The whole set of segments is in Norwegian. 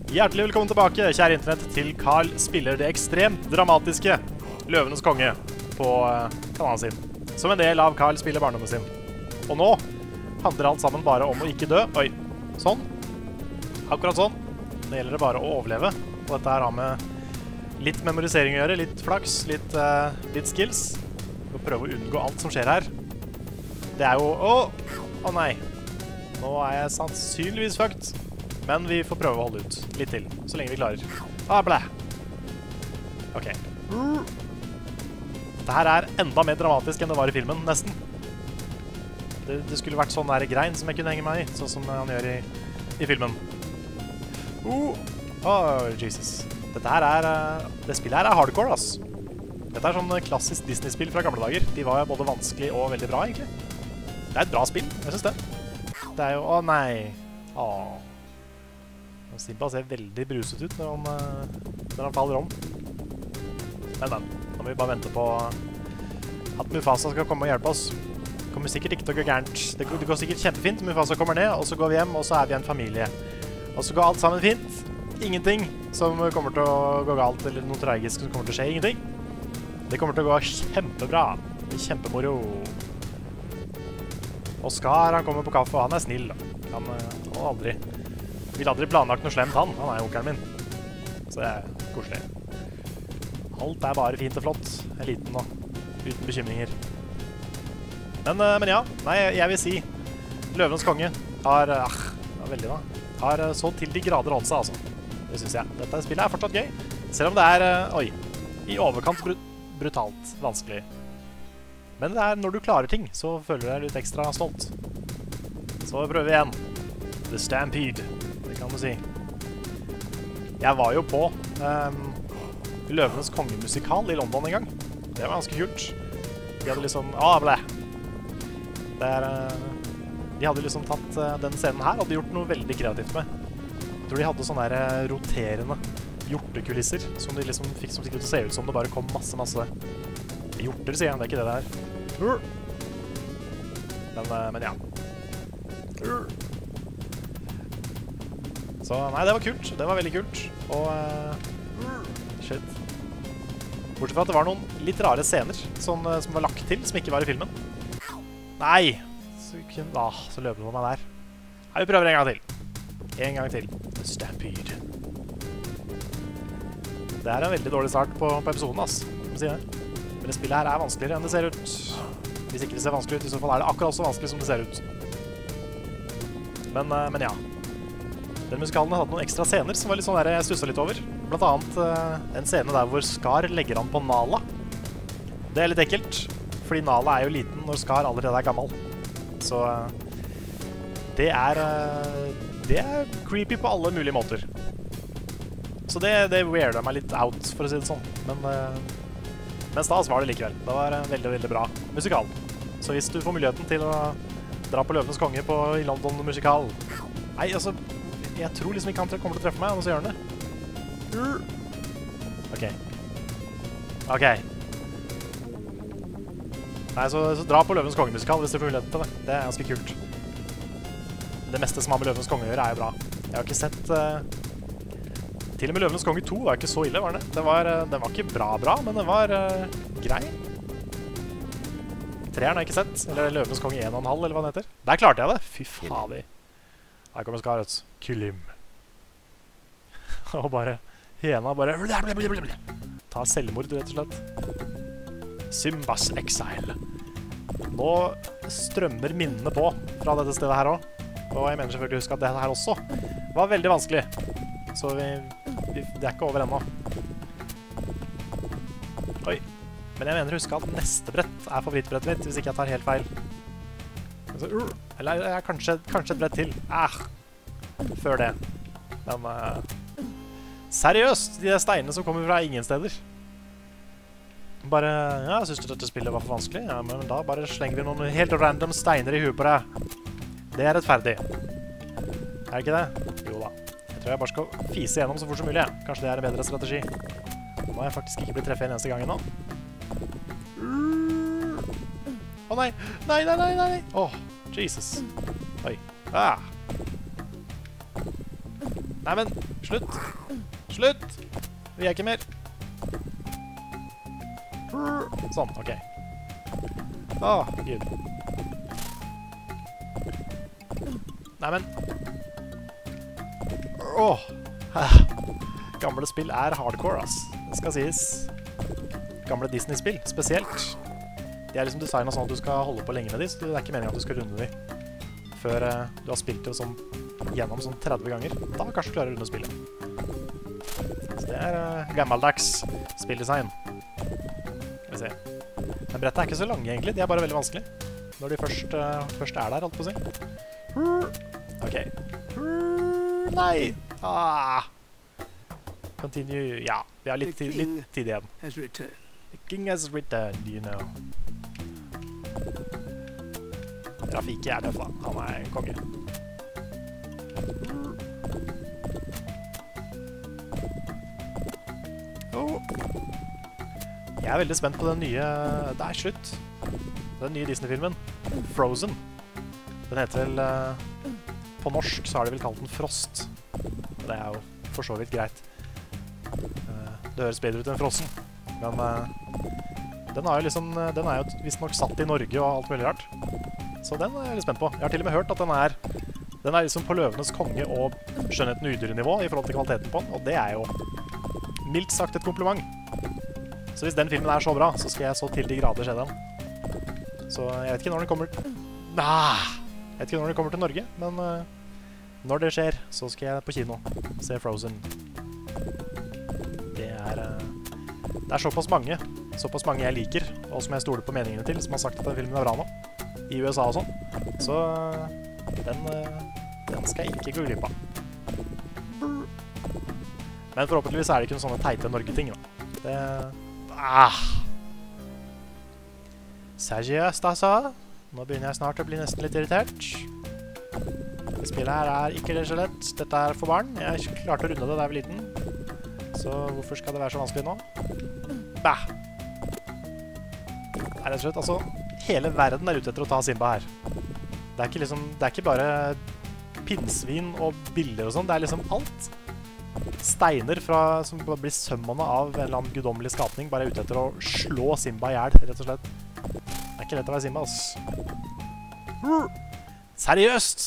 Hjertelig velkommen tilbake, kjære internett, til Carl spiller det ekstremt dramatiske Løvenes konge på kanalen sin, som en del av Carl spiller barndommen sin. Og nå handler alt sammen bare om å ikke dø. Oi, sånn. Akkurat sånn. Nå gjelder det bare å overleve. Og dette her har med litt memorisering å gjøre, litt flaks, litt skills. Vi må prøve å unngå alt som skjer her. Det er jo... Å nei. Nå er jeg sannsynligvis fucked. Men vi får prøve å holde ut litt til, så lenge vi klarer. Blæ! Ok. Dette her er enda mer dramatisk enn det var i filmen, nesten. Det skulle vært sånn der grein som jeg kunne henge meg i, sånn som han gjør i filmen. Jesus. Dette her er... Det spillet her er hardcore, ass. Dette er sånn klassisk Disney-spill fra gamle dager. De var både vanskelig og veldig bra, egentlig. Det er et bra spill, jeg synes det. Det er jo... Å, nei. Simba ser veldig bruset ut når han faller om. Men, nå må vi bare vente på at Mufasa skal komme og hjelpe oss. Det kommer sikkert ikke til å gå gærent. Det går sikkert kjempefint. Mufasa kommer ned, og så går vi hjem, og så er vi en familie. Og så går alt sammen fint. Ingenting som kommer til å gå galt, eller noe tragisk som kommer til å skje. Ingenting. Det kommer til å gå kjempebra. Det blir kjempemoro. Og Scar, han kommer på kaffe, og han er snill. Han vil aldri planlagt noe slemt, han er onkelen min. Så det er koselig. Alt er bare fint og flott. Jeg er liten nå, uten bekymringer. Men ja, nei, jeg vil si Løvenes konge har, har så til de grader holdt seg, altså. Det synes jeg. Dette spillet er fortsatt gøy, selv om det er, i overkant brutalt vanskelig. Men det er når du klarer ting, så føler du deg litt ekstra stolt. Så prøver vi igjen. The Stampede. Kan du si. Jeg var jo på Løvenes kongemusikal i London en gang. Det var ganske kult. De hadde liksom... De hadde liksom tatt den scenen her, hadde gjort noe veldig kreativt med. Jeg tror de hadde sånne der roterende hjortekulisser, som de liksom fikk som sikkert til å se ut som det bare kom masse hjorter, sier jeg. Det er ikke det der. Men ja. Så nei, det var kult. Det var veldig kult. Og... shit. Bortsett fra at det var noen litt rare scener som var lagt til, som ikke var i filmen. Nei! Så løper det på meg der. Nei, vi prøver en gang til. En gang til. The Stampede. Det er en veldig dårlig start på episoden, ass. Må si det. Men det spillet her er vanskeligere enn det ser ut. Hvis ikke det ser vanskelig ut, i så fall er det akkurat så vanskelig som det ser ut. Men ja. Den musikalen hadde noen ekstra scener som var litt sånn der jeg stusset litt over. Blant annet en scene der hvor Scar legger an på Nala. Det er litt ekkelt, fordi Nala er jo liten når Scar allerede er gammel. Så det er creepy på alle mulige måter. Så det weirda meg litt out, for å si det sånn. Men stas var det likevel. Det var en veldig, veldig bra musikal. Så hvis du får muligheten til å dra på Løvenes konge i London musikal... Nei, altså... Jeg tror liksom ikke han kommer til å treffe meg, og så gjør han det. Ok. Nei, så dra på Løvenes kongemusikal hvis du får muligheten til det. Det er ganske kult. Det meste som har med Løvenes konge å gjøre er jo bra. Jeg har ikke sett... Til og med Løvenes konge 2 var ikke så ille, var det? Den var ikke bra, men den var grei. 3'eren har jeg ikke sett. Eller Løvenes konge 1,5, eller hva den heter. Der klarte jeg det. Fy fader. Her kommer Scar, kill him. Og bare, Hena bare ta selvmord, rett og slett. Simbas exile. Nå strømmer minnene på fra dette stedet her også. Og jeg mener selvfølgelig å huske at dette her også var veldig vanskelig. Så det er ikke over ennå. Oi. Men jeg mener å huske at neste brett er favorittbrettet mitt, hvis ikke jeg tar helt feil. Eller kanskje et brett til. Før det. Men seriøst, de steinene som kommer fra ingen steder. Bare, ja, synes du dette spillet var for vanskelig? Ja, men da bare slenger vi noen helt random steiner i huet på deg. Det er rettferdig. Er det ikke det? Jo da. Jeg tror jeg bare skal fise gjennom så fort som mulig. Kanskje det er en bedre strategi. Nå har jeg faktisk ikke blitt treffet en eneste gang nå. Å nei! Nei! Åh, Jesus. Oi. Nei, men, slutt! Slutt! Vi er ikke mer. Sånn, ok. Åh, Gud. Nei, men. Åh. Gamle spill er hardcore, ass. Det skal sies. Gamle Disney-spill, spesielt. De er liksom designet sånn at du skal holde på lenge med de, så det er ikke meningen at du skal runde de før du har spilt det sånn gjennom sånn 30 ganger. Da kanskje du klarer å runde spillet. Så det er gammeldags spilldesign. Skal vi se. Men brettene er ikke så lange egentlig, de er bare veldig vanskelige. Når de først er der, holdt på å si. Ok. Nei! Continue. Ja, vi har litt tid igjen. The king has returned, you know. Rafiki er tøff, da. Han er konge. Jeg er veldig spent på den nye... Det er slutt. Den nye Disney-filmen. Frozen. Den heter vel... På norsk så har de vel kalt den Frost. Det er jo for så vidt greit. Det høres bedre ut enn Frossen. Men den er jo visst nok satt i Norge og alt mulig rart. Så den er jeg litt spent på. Jeg har til og med hørt at den er liksom på Løvenes konge og Skjønnheten og udyret-nivå i forhold til kvaliteten på den, og det er jo mildt sagt et kompliment. Så hvis den filmen er så bra, så skal jeg så til de grader se den. Så jeg vet ikke når den kommer... Jeg vet ikke når den kommer til Norge, men når det skjer, så skal jeg på kino se Frozen. Det er såpass mange jeg liker, og som jeg stoler på meningene til, som har sagt at den filmen er bra nå, i USA og sånn. Så den skal jeg ikke gå glipp av. Men forhåpentligvis er det ikke noen sånne teite Norge-ting, da. Seriøst, altså. Nå begynner jeg snart å bli nesten litt irritert. Spillet her er ikke det så lett. Dette er for barn. Jeg klarte å runde det da jeg var liten. Så hvorfor skal det være så vanskelig nå? Bah! Det er rett og slett, altså, hele verden er ute etter å ta Simba her. Det er ikke bare pinnsvin og biller og sånn, det er liksom alt. Steiner som blir sømmende av en eller annen guddommelig skapning, bare er ute etter å slå Simba i hjel, rett og slett. Det er ikke lett å være Simba, ass. Seriøst!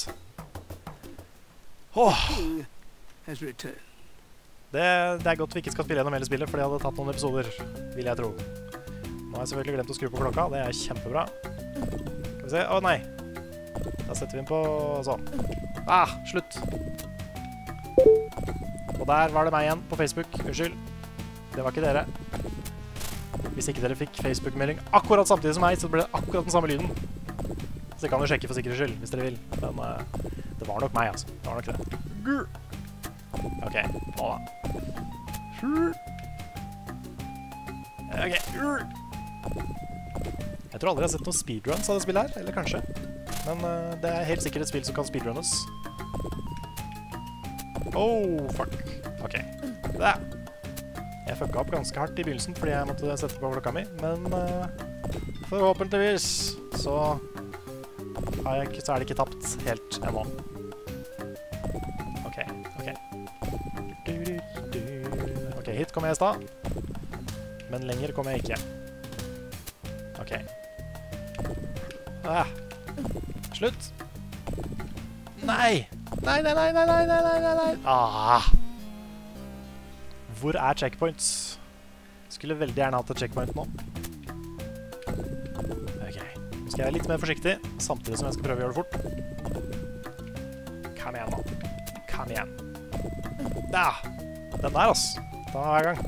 Det er godt vi ikke skal spille gjennom hele spillet, for det hadde tatt noen episoder, vil jeg tro. Nå har jeg selvfølgelig glemt å skru på klokka, det er kjempebra. Skal vi se, å nei. Da setter vi den på sånn. Slutt. Og der var det meg igjen på Facebook, unnskyld. Det var ikke dere. Hvis ikke dere fikk Facebook-melding akkurat samtidig som meg, så ble det akkurat den samme lyden. Så det kan du sjekke for sikkerhets skyld, hvis dere vil. Men det var nok meg, altså. Det var nok det. Ok, nå da. Ok. Jeg tror aldri jeg har sett noen speedruns av det spillet her, eller kanskje. Men det er helt sikkert et spill som kan speedrunnes. Fuck. Ok. Jeg fucka opp ganske hardt i begynnelsen fordi jeg måtte sette på klokka mi, men forhåpentligvis så er det ikke tapt helt ennå. Ok. Ok, hit kommer jeg i stad. Men lenger kommer jeg ikke. Ok. Slutt. Nei! Nei! Hvor er checkpoints? Skulle veldig gjerne hatt et checkpoint nå. Ok. Nå skal jeg være litt mer forsiktig, samtidig som jeg skal prøve å gjøre det fort. Kom igjen nå. Kom igjen. Den der, ass. Da er jeg i gang.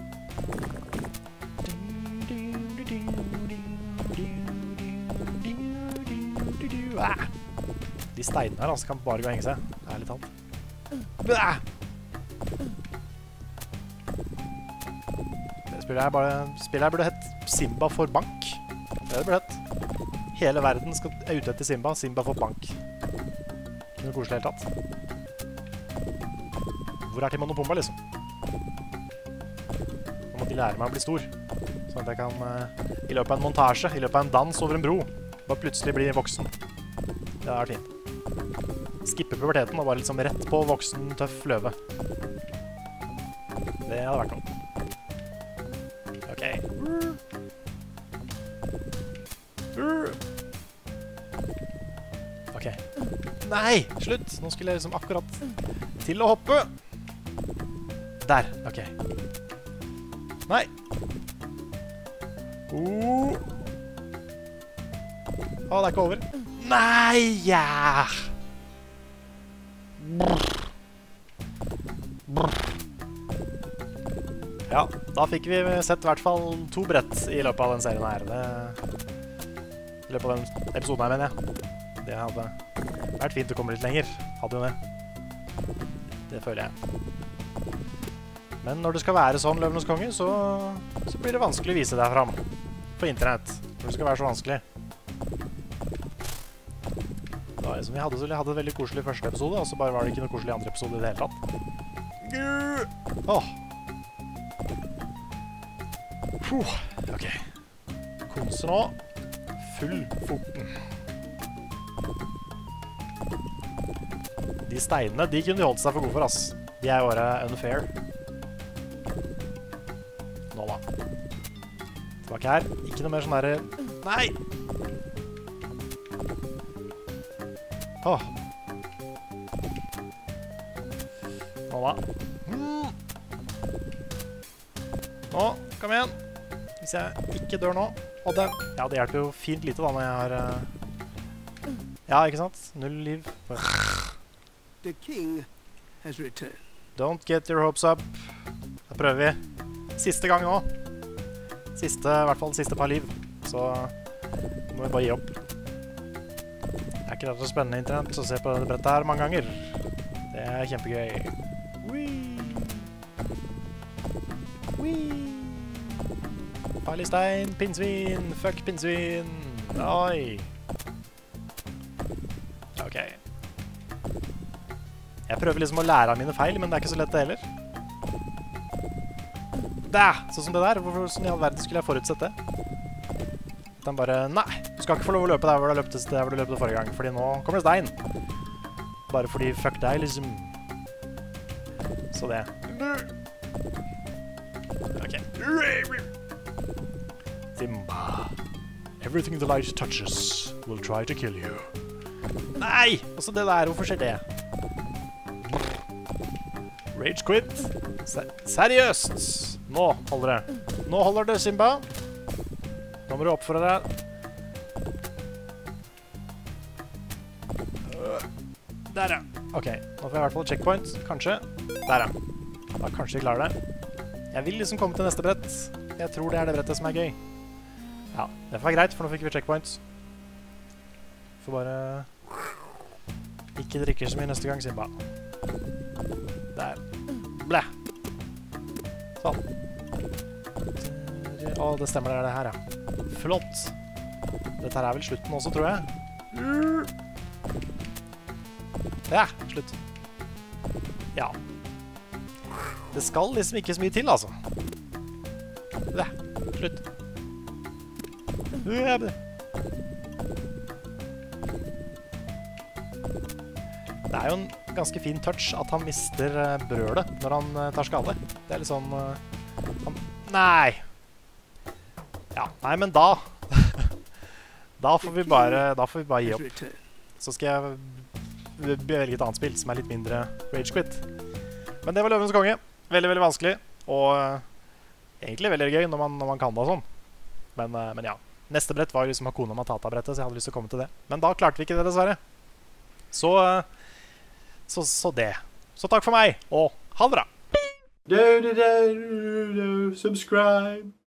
De steinene her, altså, kan bare gå og henge seg. Ærlig talt. Spillet her burde hett Simba for bank. Det burde hett. Hele verden er ute etter Simba. Simba for bank. Ikke noe koselig helt tatt. Hvor er Timon og Pumba, liksom? Nå må de lære meg å bli stor. Sånn at jeg kan, i løpet av en montasje, i løpet av en dans over en bro, bare plutselig bli voksen. Det er fint. skippe puberteten og bare liksom rett på voksen, tøff løve. Det hadde vært noe. Ok. Ok. Nei, slutt! Nå skulle jeg liksom akkurat til å hoppe. Der, ok. Nei. Å, det er ikke over. Nei, ja! Ja, da fikk vi sett i hvert fall 2 brett i løpet av den serien her. I løpet av den episoden her, mener jeg. Det hadde vært fint å komme litt lenger. Hadde jo det. Det føler jeg. Men når det skal være sånn, Løvenes konge, så blir det vanskelig å vise deg fram på internett. Når det skal være så vanskelig. Vi hadde det veldig koselig i første episode, og så bare var det ikke noe koselig i andre episode i det hele tatt. Åh. Ok. Konse nå. Full foten. De steinene, de kunne de holdt seg for gode for, ass. De er jo bare unfair. Nå da. Tilbake her. Ikke noe mer sånn der... Nei! Åh. Nå da. Nå, kom igjen. Hvis jeg ikke dør nå. Og det, ja, det hjelper jo fint lite da når jeg har... Ja, ikke sant? 0 liv. The king has returned. Don't get your hopes up. Da prøver vi. Siste gang nå. I hvert fall siste par liv. Så må vi bare gi opp. Det er ikke det så spennende internett å se på dette brettet her mange ganger. Det er kjempegøy. Farlig stein, pinnsvin, fuck pinnsvin. Oi. Ok. Jeg prøver liksom å lære av mine feil, men det er ikke så lett det heller. Sånn som det der. Hvorfor i all verden skulle jeg forutsett det? Den bare, nei, du skal ikke få lov å løpe der hvor du løpte forrige gang, fordi nå kommer det stein. Bare fordi fuck deg, liksom. Så det. Ok. Simba. Everything the light touches will try to kill you. Nei! Altså det der, hvorfor skjer det? Rage quit. Seriøst! Nå holder det. Nå holder det, Simba. Nå må du oppføre deg. Der, ja. Ok, nå får jeg i hvert fall checkpoint. Kanskje. Der, ja. Da kanskje vi klarer det. Jeg vil liksom komme til neste brett. Jeg tror det er det brettet som er gøy. Ja, det får være greit, for nå fikk vi checkpoint. Får bare... Ikke drikke så mye neste gang, Simba. Der. Blæ. Sånn. Å, det stemmer, det er det her, ja. Flott. Dette her er vel slutten også, tror jeg. Ja, slutt. Ja. Det skal liksom ikke så mye til, altså. Ja, slutt. Det er jo en ganske fin touch at han mister brølet når han tar skade. Det er litt sånn... Nei! Ja, nei, men da... da får vi bare gi opp. Så skal jeg velge et annet spill som er litt mindre Rage Quit. Men det var Løvenes konge. Veldig, veldig vanskelig. Og egentlig veldig gøy når man kan det og sånn. Men ja. Neste brett var jo liksom Hakuna Matata-brettet, så jeg hadde lyst til å komme til det. Men da klarte vi ikke det, dessverre. Så det. Så takk for meg, og ha det bra! Subscribe!